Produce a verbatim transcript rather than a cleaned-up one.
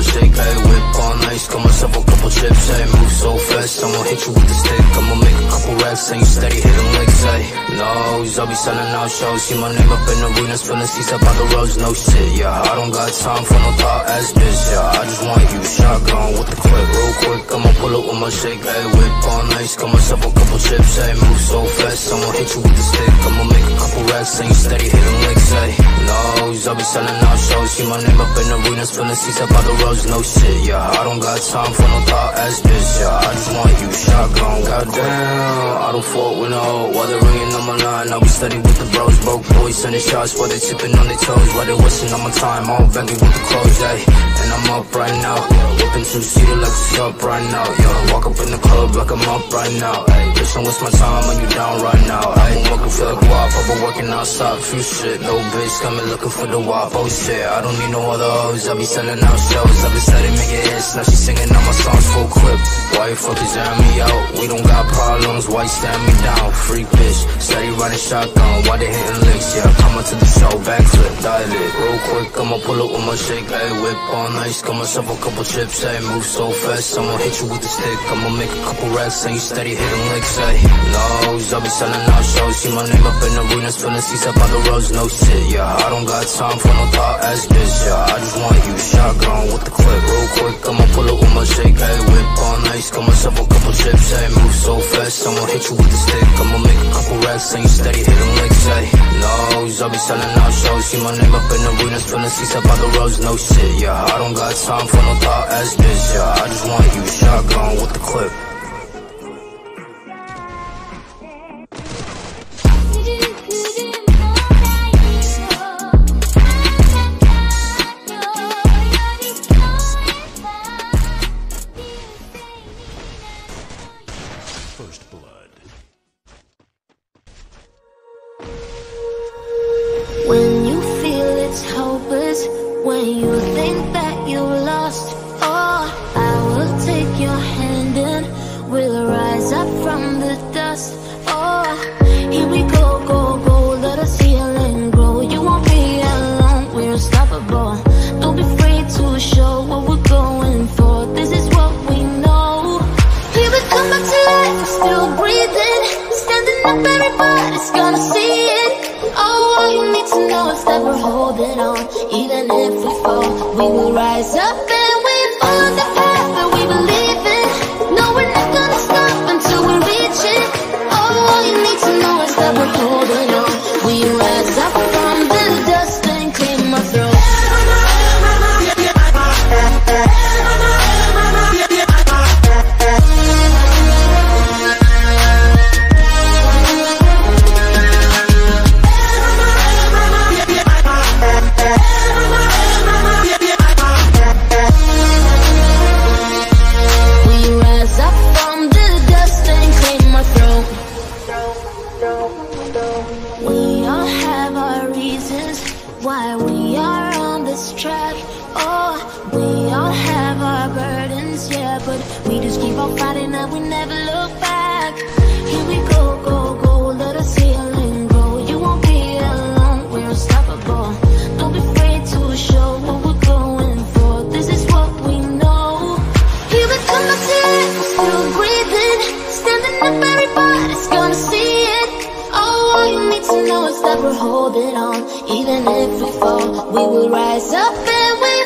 shake, hey, whip all nice, got myself a couple chips, hey, move so fast, I'ma hit you with the stick, I'ma make a couple racks, and you steady hitting licks, hey. Nose, I'll be selling out shows, see my name up in arenas, filling seats up on the roads, no shit, yeah. I don't got time for no thought ass bitch, yeah. I just want you shotgun with the clip, real quick, I'ma pull up with my shake, hey, whip all nice, got myself a couple chips, hey, move so fast, I'ma hit you with the stick, I'ma make a couple racks, and you steady hitting licks, hey. Nose, I'll be selling out shows, see my name up in arenas, filling seats up on the roads, no shit, yeah. I don't got time for no thought ass bitch, yeah. I just want you shotgun, goddamn. I don't fault with no, while they're ringing on my line, I'll be steady with the bros, broke boys sending shots while they tipping on their toes, while they wasting on my time, all baggy with the clothes, ayy. And I'm up right now, whipping two-seater like what's up right now, yo. Walk up in the club like I'm up right now, ayy. Bitch, don't waste my time when you down right now, ayy. Walking for the guap, I've been working outside, few shit, no bitch coming looking for the wop, oh shit. I don't need no other hoes, I be selling out shows, I be steady making hits, now she singing all my songs full clip. Why you fuckers airing me out? We don't got problems, why you stand me down? Freak bitch, steady running shotgun, why they hitting licks, yeah. Come to the show, backflip, dial it, real quick, I'ma pull up with my shake, ayy. Whip all nice, got myself a couple chips, ayy. Move so fast, I'ma hit you with the stick, I'ma make a couple racks, and you steady hitting licks, ayy. Nose, I'll be selling out shows, see my name up in arenas, filling seats up on the roads, no shit, yeah. I don't got time for no thought ass bitch, yeah. I just want you shotgun with the clip, real quick, I'ma pull up with my shake, ayy. Whip all nice, got myself a couple chips, ayy. Move so fast, I'ma hit you with the stick, I'ma make a couple racks, and you steady hitting licks, ayy. Nose, I'll be selling out shows, see my name up in arenas, filling seats up on the roads, no shit, yeah. I don't got time for no thought ass bitch, yeah. I just want you shotgun with the clip. First blood. When you feel it's hopeless, when you think that you lost, oh, I will take your hand and we'll rise up from the dust. Oh, here we go, go, go, let us heal and grow. You won't be alone, we're unstoppable. Don't be afraid to show what we're going for. This is what we know. Here we come back to life, we're still breathing. Standing up, everybody's gonna see it. Oh, all you need to know is that we're holding on. Even if we fall, we will rise up and we follow the path that we believe in. No, we're not gonna stop until we reach it. Oh, all you need to know is that we're holding on. We rise up from the dust and clear my throat. Why we are on this track, oh, we all have our burdens, yeah, but we just keep on fighting and we never look back. Here we go, go, go, let us heal and grow. You won't be alone, we're unstoppable. Don't be afraid to show what we're going for. This is what we know. Here we come back to life, we're still breathing. Standing up, everybody's gonna see it. Oh, all you need to know is that we're holding on. Even if we fall, we will rise up and we